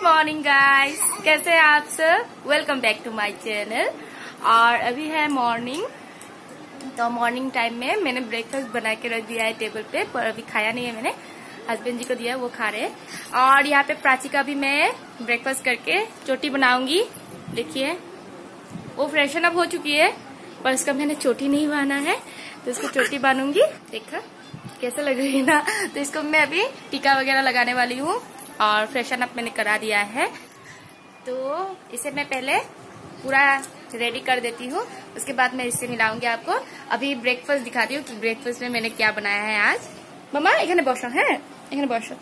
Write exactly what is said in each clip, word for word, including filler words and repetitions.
Morning guys, कैसे हैं आप सब। Welcome back to my channel. और अभी है मॉर्निंग, तो मॉर्निंग टाइम में मैंने ब्रेकफास्ट बना के रख दिया है टेबल पे, पर अभी खाया नहीं है मैंने, हस्बैंड जी को दिया, वो खा रहे हैं। और यहाँ पे प्राची का भी मैं ब्रेकफास्ट करके चोटी बनाऊंगी। देखिए वो फ्रेशन अप हो चुकी है, पर उसका मैंने चोटी नहीं बांधा है, तो इसको चोटी बांधूंगी। देखा कैसा लग रही है ना। तो इसको मैं अभी टीका वगैरह लगाने वाली हूँ और फ्रेशन अप मैंने करा दिया है, तो इसे मैं पहले पूरा रेडी कर देती हूँ, उसके बाद मैं इससे मिलाऊंगी आपको। अभी ब्रेकफास्ट दिखाती हूँ कि ब्रेकफास्ट में मैंने क्या बनाया है आज। मम्मा एखाने बसो, है एखाने बसो।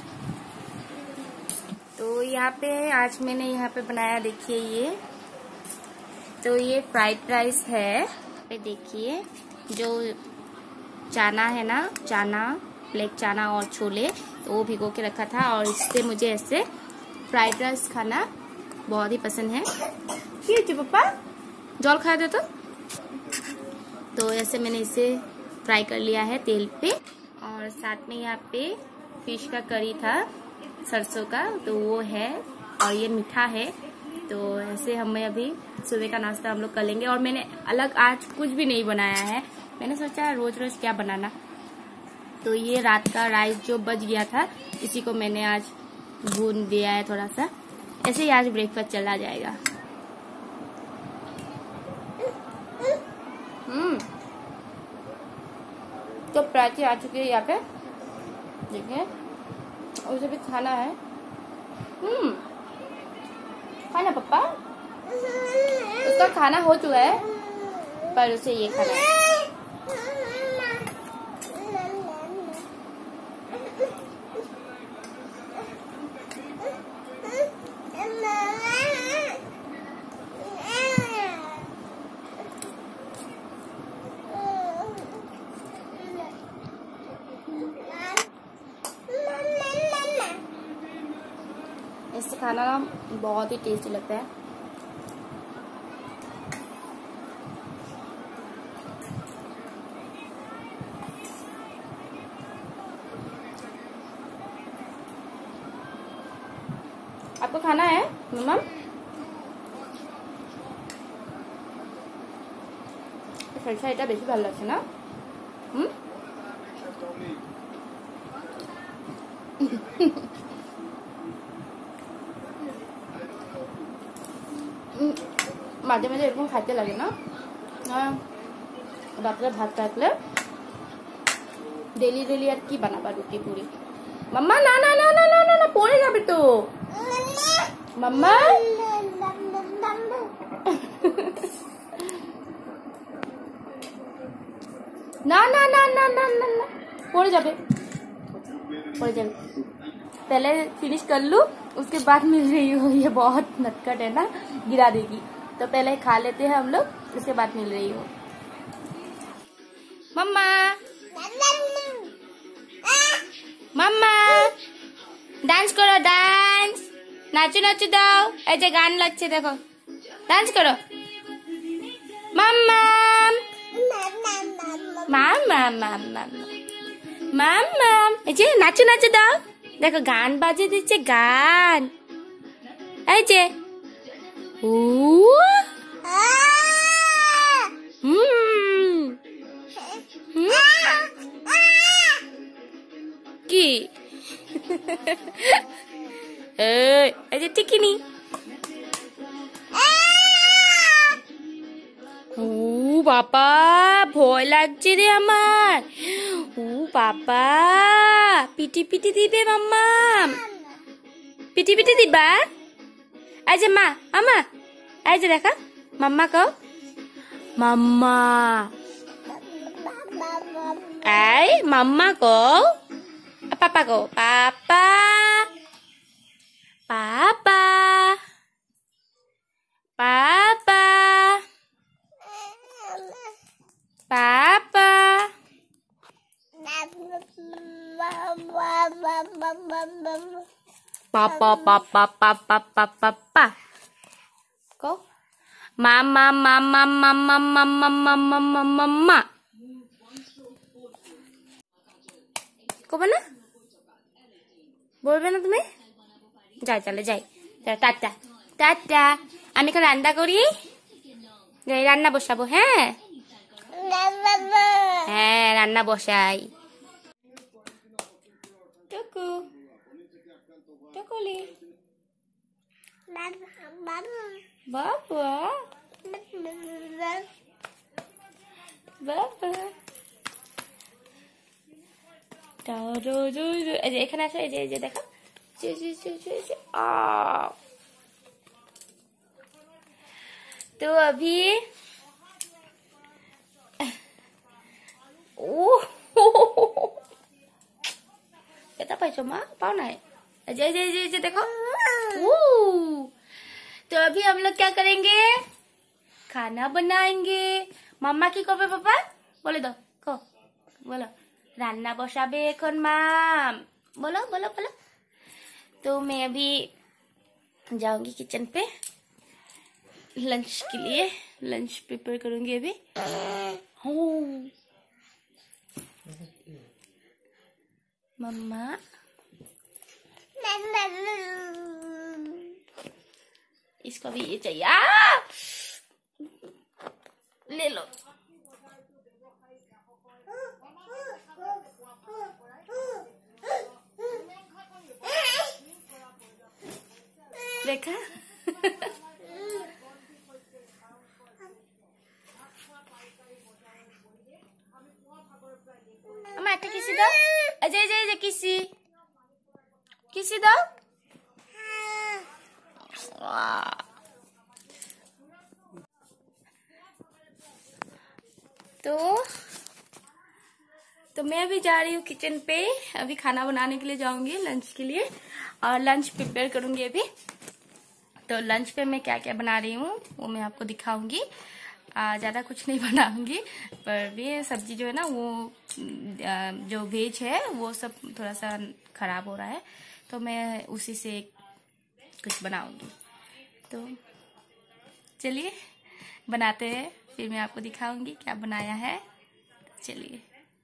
तो यहाँ पे आज मैंने यहाँ पे बनाया, देखिए ये, तो ये फ्राइड राइस है। पे देखिए जो चाना है ना, चाना ब्लैक चाना और छोले, तो वो भिगो के रखा था, और इससे मुझे ऐसे फ्राइड राइस खाना बहुत ही पसंद है। ये जो पापा जल खा दे तो तो ऐसे मैंने इसे फ्राई कर लिया है तेल पे। और साथ में यहाँ पे फिश का करी था सरसों का, तो वो है, और ये मीठा है। तो ऐसे हमें अभी सुबह का नाश्ता हम लोग कर लेंगे। और मैंने अलग आज कुछ भी नहीं बनाया है, मैंने सोचा रोज रोज क्या बनाना, तो ये रात का राइस जो बच गया था, इसी को मैंने आज भून दिया है थोड़ा सा। ऐसे ही आज ब्रेकफास्ट चला जाएगा। हम्म तो प्राची आ चुकी है यहाँ पे, देखिए, उसे भी खाना है। हम्म खाना पप्पा, उसका खाना हो चुका है, पर उसे ये खाना है। इससे खाना ना बहुत ही टेस्टी लगता है। आपको खाना है मम्मा? फरसा এটা বেশি ভালো লাগছে না? হুম মাঝে মাঝে এরকম খাইতে লাগে না, রাত্রে ভাত থাকলে ডেলি ডেলি আর কি বানাবা রুটি পুরি। মাম্মা না না না না না না না পড়ে যাবে তো মাম্মা। ना ना ना ना ना ना ना पड़ जाबे पड़ जाबे। पहले फिनिश कर लूं, उसके बाद मिल रही हो, ये बहुत नटखट है ना, गिरा देगी। तो पहले खा लेते हैं हम लोग, उसके बाद मिल रही हो। मम्मा मम्मा डांस करो, डांस नाचो नाचो दाओ, ऐसे गान लगছে देखो, डांस करो मम्मा মাম মাম মাম মাম মাম মাম, এই যে নাচো নাচো দাও, দেখো গান বাজে দিচ্ছে, গান, এই যে ও হুম কি এই যে টিকিনি, ও বাবা ভয় লাগছে রে আমার, ও বাবা পিটি পিটি দিবে মাম্মা, পিটি পিটি দিবা। এই যে মা আমা, এই যে দেখা মাম্মা কও মাম্মা, এই মাম্মা কও, পাপা কও পাপা পাপা পাপা पापा पापा पापा पापा पापा पा को मामा मामा मामा मामा मामा मामा को बना बोलबे ना तुम्हें, যাই তাহলে যাই। টাটা টাটা। আমি এখন রান্না করি, রান্না বসাবো। হ্যাঁ হ্যাঁ রান্না বসাই। টুকু টুকুলি বাবা বাবা এখানে আসো। এই যে এই যে দেখো, तो अभी ओ कितना पैसा माँ पाओ ना है। जय जय जय जय देखो। ओ तो अभी हम लोग क्या करेंगे, खाना बनाएंगे। मम्मा की कहो पापा बोले दो को बोलो रान्ना बसाबे एखन माम बोलो बोलो बोलो। तो मैं अभी जाऊंगी किचन पे लंच के लिए, लंच प्रिपेयर करूंगी अभी। मम्मा इसको भी ये चाहिए। आ! ले लो। देखा अम्मा একটা किसी दो। अजय अजय अजय किसी किसी दो। तो तो मैं अभी जा रही हूँ किचन पे, अभी खाना बनाने के लिए जाऊंगी लंच के लिए, और लंच प्रिपेयर करूंगी अभी। तो लंच पे मैं क्या क्या बना रही हूँ वो मैं आपको दिखाऊंगी। ज़्यादा कुछ नहीं बनाऊंगी, पर भी सब्जी जो है ना वो जो वेज है वो सब थोड़ा सा खराब हो रहा है, तो मैं उसी से कुछ बनाऊंगी। तो चलिए बनाते हैं, फिर मैं आपको दिखाऊंगी क्या बनाया है। चलिए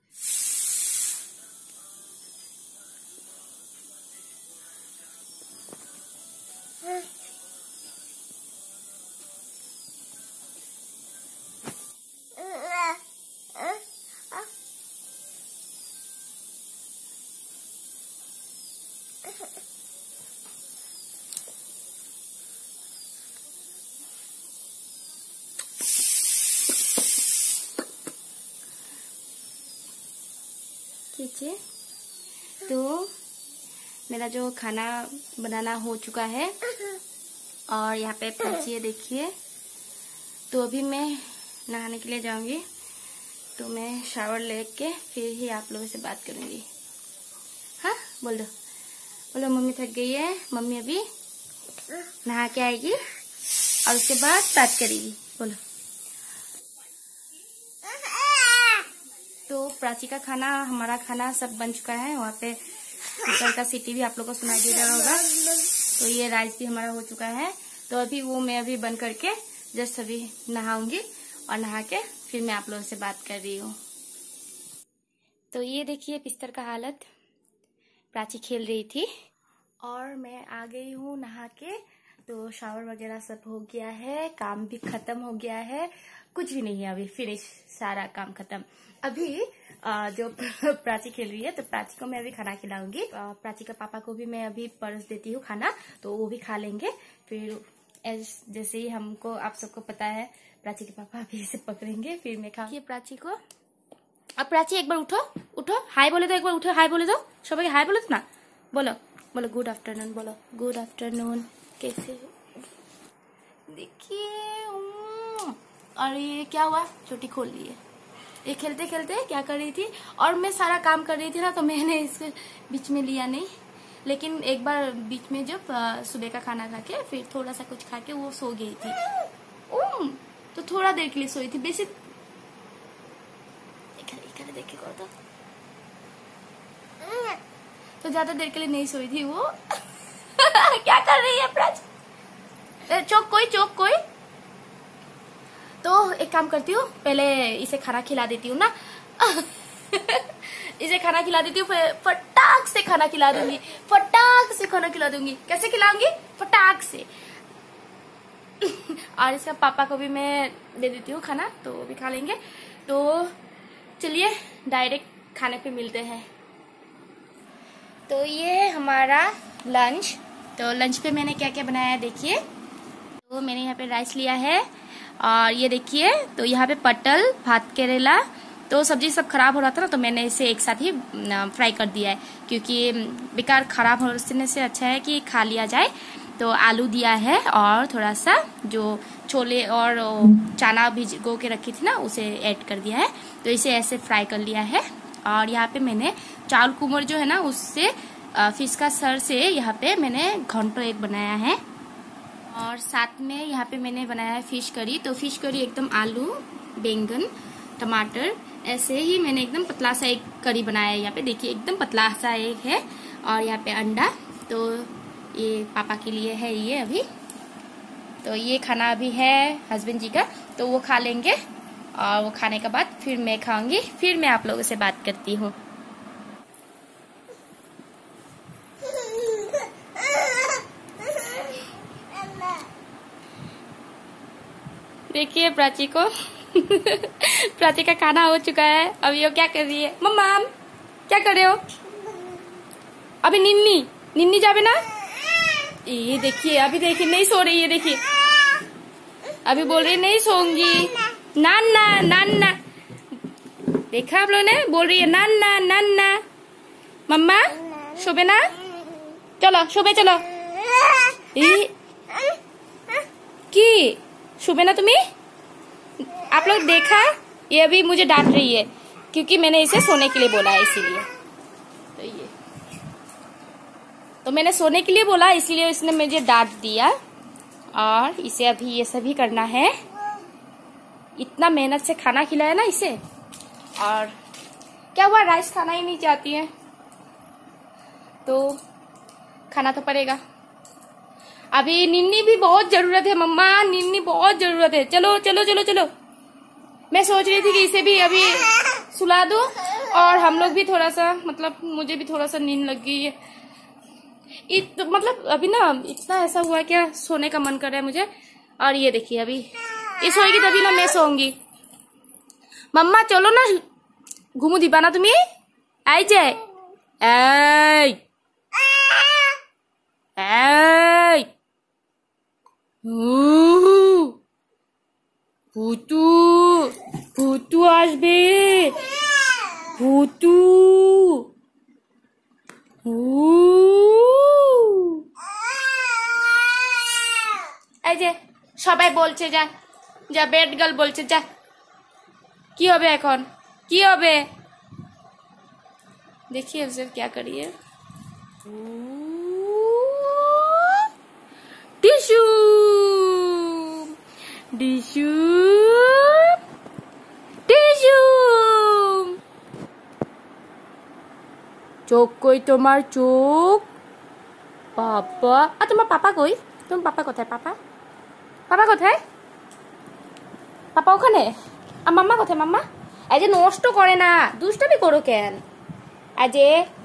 कीजिए। तो मेरा जो खाना बनाना हो चुका है, और यहाँ पे पहुंचिए देखिए। तो अभी मैं नहाने के लिए जाऊंगी, तो मैं शावर लेके फिर ही आप लोगों से बात करूंगी। हाँ बोल दो बोलो मम्मी थक गई है, मम्मी अभी नहा के आएगी और उसके बाद बात करेगी। बोलो। तो प्राची का खाना, हमारा खाना सब बन चुका है। वहाँ पे कुकर का सीटी भी आप लोगों को सुनाई दे रहा होगा। तो ये राइस भी हमारा हो चुका है। तो अभी वो मैं अभी बंद करके जस्ट अभी नहाऊंगी, और नहा के फिर मैं आप लोगों से बात कर रही हूँ। तो ये देखिए बिस्तर का हालत, प्राची खेल रही थी और मैं आ गई हूँ नहा के। तो शावर वगैरह सब हो गया है, काम भी खत्म हो गया है, कुछ भी नहीं है अभी, फिनिश, सारा काम खत्म। अभी जो प्राची खेल रही है, तो प्राची को मैं अभी खाना खिलाऊंगी। प्राची का पापा को भी मैं अभी परस देती हूँ खाना, तो वो भी खा लेंगे। फिर जैसे ही हमको, आप सबको पता है, प्राची के पापा अभी इसे पकड़ेंगे, फिर मैं खाऊंगी प्राची को। अब प्राची एक बार उठो उठो, हाय बोले दो, एक बार उठो, हाय बोले दो, सबके हाय बोले दो ना, बोलो बोलो गुड आफ्टरनून, बोलो गुड आफ्टरनून। कैसे देखिए। और ये क्या हुआ, चोटी खोल ली है। ये खेलते खेलते क्या कर रही थी, और मैं सारा काम कर रही थी ना, तो मैंने इसके बीच में लिया नहीं। लेकिन एक बार बीच में जब सुबह का खाना खा के फिर थोड़ा सा कुछ खा के वो सो गई थी। ओम तो थोड़ा देर के लिए सोई थी, बेसिक देखे को तो तो ज्यादा देर के लिए नहीं सोई थी वो। क्या कर रही है प्राची, चौक कोई चौक कोई। तो एक काम करती हूँ, पहले इसे खाना खिला देती हूँ ना। इसे खाना खिला देती हूँ, फटाक से खाना खिला दूंगी, फटाक से खाना खिला दूंगी। कैसे खिलाऊंगी? फटाक से। और इसका पापा को भी मैं दे देती हूँ खाना, तो वो भी खा लेंगे। तो चलिए डायरेक्ट खाने पे मिलते हैं। तो ये हमारा लंच। तो लंच पे मैंने क्या क्या बनाया है देखिए। तो मैंने यहाँ पे राइस लिया है, और ये देखिए, तो यहाँ पे पटल, भात करेला। तो सब्जी सब खराब हो रहा था ना, तो मैंने इसे एक साथ ही फ्राई कर दिया है, क्योंकि बेकार खराब होने से अच्छा है कि खा लिया जाए। तो आलू दिया है, और थोड़ा सा जो छोले और चना भिगो के रखी थी ना, उसे ऐड कर दिया है। तो इसे ऐसे फ्राई कर लिया है। और यहाँ पे मैंने चावल कुमर जो है ना, उससे फिश का सर से यहाँ पे मैंने घंटो एक बनाया है। और साथ में यहाँ पे मैंने बनाया है फिश करी। तो फिश करी एकदम आलू, बैंगन, टमाटर, ऐसे ही मैंने एकदम पतला सा एक करी बनाया है। यहाँ पे देखिए एकदम पतला सा एक है। और यहाँ पे अंडा, तो ये पापा के लिए है ये अभी। तो ये खाना अभी है हस्बैंड जी का, तो वो खा लेंगे, और वो खाने के बाद फिर मैं खाऊंगी, फिर मैं आप लोगों से बात करती हूँ। देखिए प्राची को प्राची का खाना हो चुका है। अभी वो क्या कर रही है? मम्मा क्या कर रहे हो? अभी निन्नी निन्नी जावे ना, ये देखिए, अभी देखिए नहीं सो रही है। देखिए अभी बोल रही नहीं सोऊंगी, नाना नाना। देखा आप लोगों ने, बोल रही है नाना नाना। मम्मा शोबे ना, चलो शोबे चलो। की शोबे ना तुम्हें? आप लोग देखा, ये अभी मुझे डांट रही है, क्योंकि मैंने इसे सोने के लिए बोला है, इसीलिए। तो ये तो मैंने सोने के लिए बोला, इसीलिए इसने मुझे डांट दिया। और इसे अभी ये सभी करना है। इतना मेहनत से खाना खिलाया ना इसे, और क्या हुआ, राइस खाना ही नहीं चाहती है, तो खाना तो पड़ेगा। अभी निन्नी भी बहुत जरूरत है मम्मा, निन्नी बहुत जरूरत है। चलो चलो चलो चलो। मैं सोच रही थी कि इसे भी अभी सुला दूं, और हम लोग भी थोड़ा सा, मतलब मुझे भी थोड़ा सा नींद लग गई है। इत, मतलब अभी ना इतना ऐसा हुआ क्या, सोने का मन कर रहा है मुझे। और ये देखिए अभी ये सोएगी तभी ना मैं सोऊंगी। मम्मा चलो ना, घुमू दिबा ना तुम्हें, आई जाए। ऐ ऐ भूतू भूतू আসবে, भूतू এই যে সবাই বলছে যা যা বেড গার্ল বলছে যা। কি হবে এখন, কি হবে? देखिए अब क्या करिए। Tissue tissue tissue. चोख कोई तुम्हार चोख? पापा आ तुम्हार पापा कोई? तुम पापा कोথায়? पापा पापा কোথায়? पापा ওখানে? আর মাম্মা কোথায়? মাম্মা এই যে নষ্ট করে না, দুষ্টামি করো কেন? আজে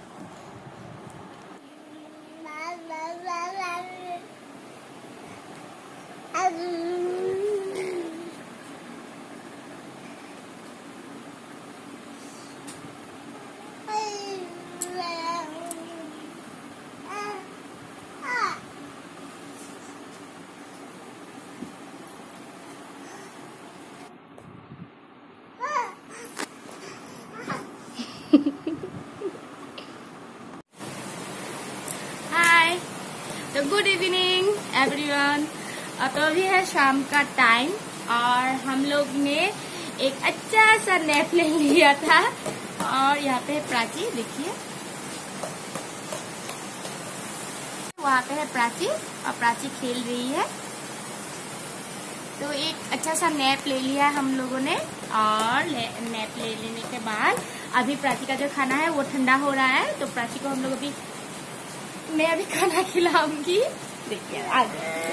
हाय, तो गुड इवनिंग एवरीवन। तो अभी है शाम का टाइम, और हम लोग ने एक अच्छा सा नैप ले लिया था। और यहाँ पे है प्राची, देखिए वहाँ पे है प्राची, और प्राची खेल रही है। तो एक अच्छा सा नैप ले लिया हम लोगों ने, और नैप ले लेने के बाद अभी प्राची का जो खाना है वो ठंडा हो रहा है। तो प्राची को हम लोग अभी, मैं अभी खाना खिलाऊंगी। देखिए आज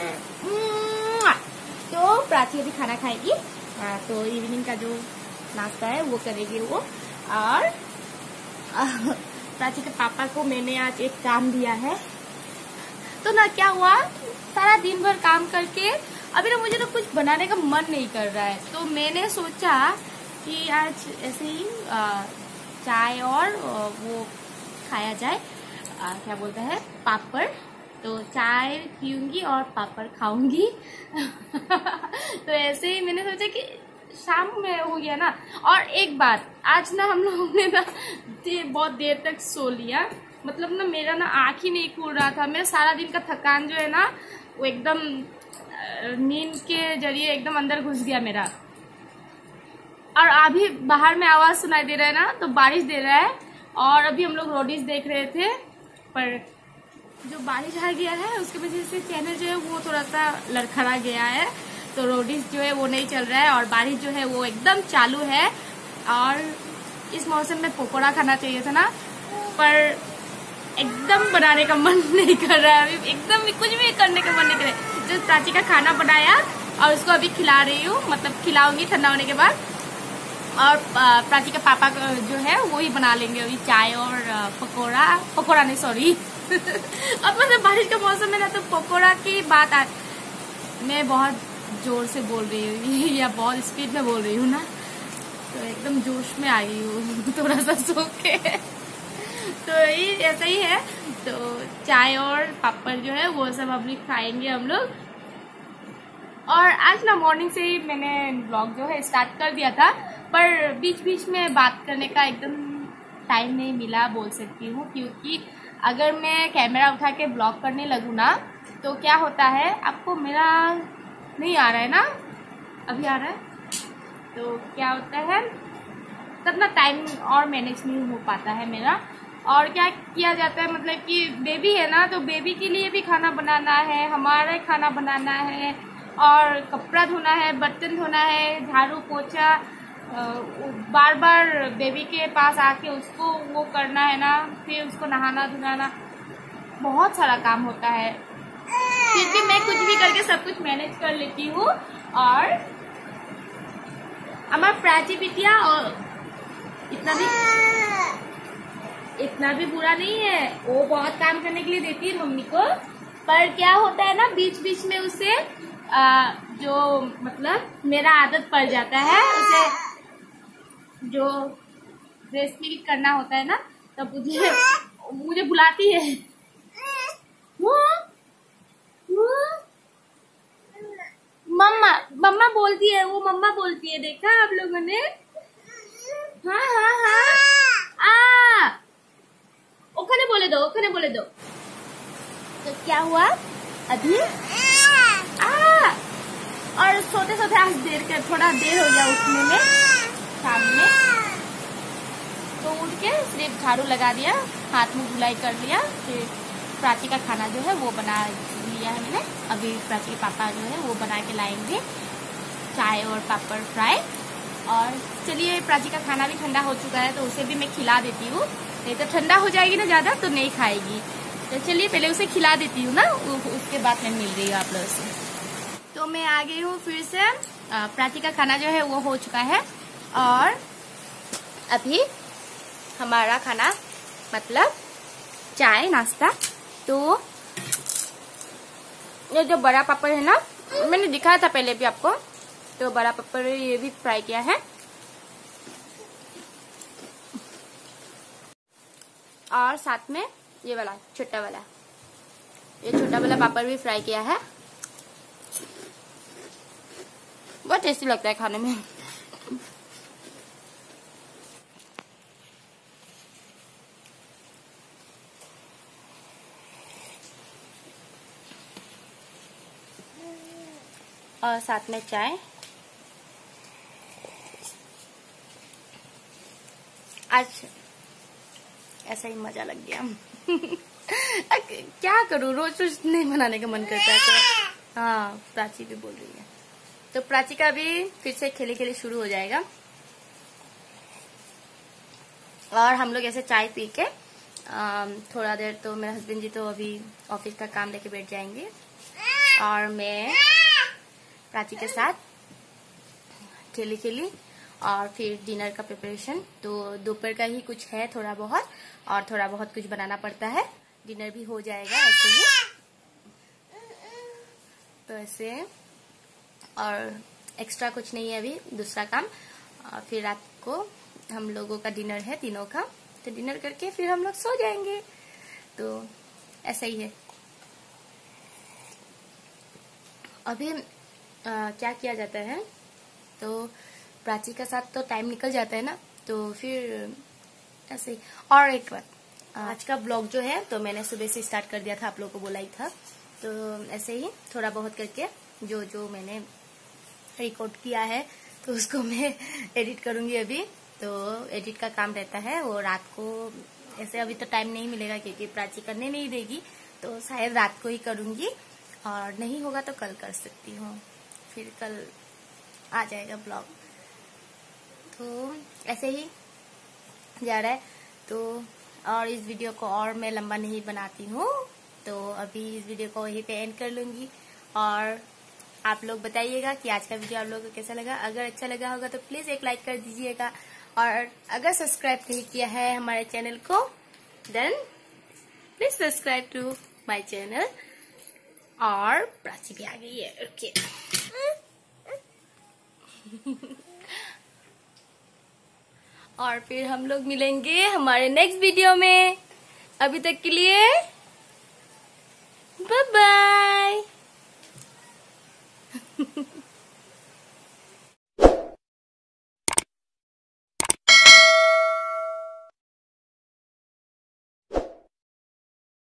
तो प्राची अभी खाना खाएगी। आ, तो इवनिंग का जो नाश्ता है वो करेगी वो। और प्राची के पापा को मैंने आज एक काम दिया है। तो ना क्या हुआ, सारा दिन भर काम करके अभी ना मुझे तो कुछ बनाने का मन नहीं कर रहा है। तो मैंने सोचा कि आज ऐसे ही चाय और वो खाया जाए, आ, क्या बोलते हैं, पापड़। तो चाय पीऊंगी और पापड़ खाऊंगी। तो ऐसे ही मैंने सोचा कि शाम में हो गया ना। और एक बात, आज ना हम लोगों ने ना दे, बहुत देर तक सो लिया। मतलब ना मेरा ना आँख ही नहीं खुल रहा था। मेरा सारा दिन का थकान जो है ना वो एकदम नींद के जरिए एकदम अंदर घुस गया मेरा। और अभी बाहर में आवाज सुनाई दे रहा है ना, तो बारिश दे रहा है। और अभी हम लोग रोडीज देख रहे थे, पर जो बारिश आ गया है उसकी वजह से चैनल जो है वो थोड़ा सा लड़खड़ा गया है। तो रोडीज जो है वो नहीं चल रहा है और बारिश जो है वो एकदम चालू है। और इस मौसम में पकौड़ा खाना चाहिए था ना, पर एकदम बनाने का मन नहीं कर रहा है। अभी एकदम कुछ भी करने का मन नहीं कर रहा है। जो प्राची का खाना बनाया और उसको अभी खिला रही हूँ, मतलब खिलाऊंगी ठंडा होने के बाद। और प्राची का पापा जो है वो ही बना लेंगे अभी चाय और पकौड़ा, पकौड़ा नहीं सॉरी। अब मतलब बारिश का मौसम में ना तो पकौड़ा की बात आ, मैं बहुत जोर से बोल रही हूँ या बहुत स्पीड में बोल रही हूँ ना, तो एकदम जोश में आ गई हूँ थोड़ा सा सो के। तो ये ऐसा ही है। तो चाय और पापड़ जो है वो सब अभी खाएंगे हम लोग। और आज ना मॉर्निंग से ही मैंने ब्लॉग जो है स्टार्ट कर दिया था, पर बीच बीच में बात करने का एकदम टाइम नहीं मिला बोल सकती हूँ। क्योंकि अगर मैं कैमरा उठा के ब्लॉग करने लगूँ ना तो क्या होता है, आपको मेरा नहीं आ रहा है ना, अभी आ रहा है, तो क्या होता है तब ना टाइम और मैनेज नहीं हो पाता है मेरा। और क्या किया जाता है, मतलब कि बेबी है ना, तो बेबी के लिए भी खाना बनाना है, हमारा खाना बनाना है, और कपड़ा धोना है, बर्तन धोना है, झाड़ू पोछा, बार बार बेबी के पास आके उसको वो करना है ना, फिर उसको नहाना धुलाना, बहुत सारा काम होता है। फिर भी मैं कुछ भी करके सब कुछ मैनेज कर लेती हूँ। और हमारा प्राची बिटिया और इतना भी इतना भी बुरा नहीं है, वो बहुत काम करने के लिए देती है मम्मी को। पर क्या होता है ना, बीच बीच में उसे आ, जो मतलब मेरा आदत पड़ जाता है, उसे जो ब्रेस्ट फीड करना होता है ना, तब मुझे मुझे बुलाती है। मम्मा मम्मा बोलती है, वो मम्मा बोलती है, देखा आप लोगों ने? हाँ हाँ हाँ आ ओखने बोले दो, ओखने बोले दो। तो क्या हुआ अभी? आ और सोते सोते आज देर कर थोड़ा देर हो गया उठने में शाम में। तो उठ के सिर्फ झाड़ू लगा दिया, हाथ मुंह धुलाई कर लिया, फिर प्राची का खाना जो है वो बना लिया है मैंने। अभी प्राची के पापा जो है वो बना के लाएंगे चाय और पापड़ फ्राई। और चलिए, प्राची का खाना भी ठंडा हो चुका है तो उसे भी मैं खिला देती हूँ, नहीं तो ठंडा हो जाएगी ना ज्यादा तो नहीं खाएगी। तो चलिए पहले उसे खिला देती हूँ ना, उसके बाद मैं मिल रही हूँ आप लोगों से। तो मैं आ गई हूँ फिर से। प्राची का खाना जो है वो हो चुका है और अभी हमारा खाना मतलब चाय नाश्ता। तो ये जो बड़ा पापड़ है ना, मैंने दिखाया था पहले भी आपको, तो बड़ा पापड़ ये भी फ्राई किया है। और साथ में ये वाला छोटा वाला ये छोटा वाला पापड़ भी फ्राई किया है। बहुत टेस्टी लगता है खाने में। और साथ में चाय। आज ऐसा ही मजा लग गया। क्या करूं, रोज रोज नहीं बनाने का मन करता है। तो हाँ, प्राची भी बोल रही है, तो प्राची का भी फिर से खेले खेले शुरू हो जाएगा। और हम लोग ऐसे चाय पी के थोड़ा देर, तो मेरे हस्बैंड जी तो अभी ऑफिस का काम लेके बैठ जाएंगे और मैं प्राची के साथ खेली खेली और फिर डिनर का प्रिपरेशन। तो दोपहर का ही कुछ है थोड़ा बहुत, और थोड़ा बहुत कुछ बनाना पड़ता है। डिनर भी हो जाएगा ऐसे ही, तो ऐसे। और एक्स्ट्रा कुछ नहीं है अभी, दूसरा काम। और फिर रात को हम लोगों का डिनर है तीनों का, तो डिनर करके फिर हम लोग सो जाएंगे। तो ऐसा ही है। अभी आ, क्या किया जाता है, तो प्राची का साथ तो टाइम निकल जाता है ना, तो फिर ऐसे ही। और एक बात, आज का ब्लॉग जो है तो मैंने सुबह से स्टार्ट कर दिया था, आप लोगों को बोला ही था। तो ऐसे ही थोड़ा बहुत करके जो जो मैंने रिकॉर्ड किया है तो उसको मैं एडिट करूंगी अभी। तो एडिट का काम रहता है वो रात को, ऐसे अभी तो टाइम नहीं मिलेगा क्योंकि प्राची करने नहीं देगी, तो शायद रात को ही करूंगी, और नहीं होगा तो कल कर सकती हूँ, फिर कल आ जाएगा ब्लॉग। तो ऐसे ही जा रहा है। तो और इस वीडियो को और मैं लंबा नहीं बनाती हूँ, तो अभी इस वीडियो को यहीं पे एंड कर लूंगी। और आप लोग बताइएगा कि आज का वीडियो आप लोगों को कैसा लगा। अगर अच्छा लगा होगा तो प्लीज एक लाइक कर दीजिएगा, और अगर सब्सक्राइब नहीं किया है हमारे चैनल को, then please subscribe to my channel. और प्राची भी आ गई है, ओके। और फिर हम लोग मिलेंगे हमारे नेक्स्ट वीडियो में। अभी तक के लिए बाय बाय।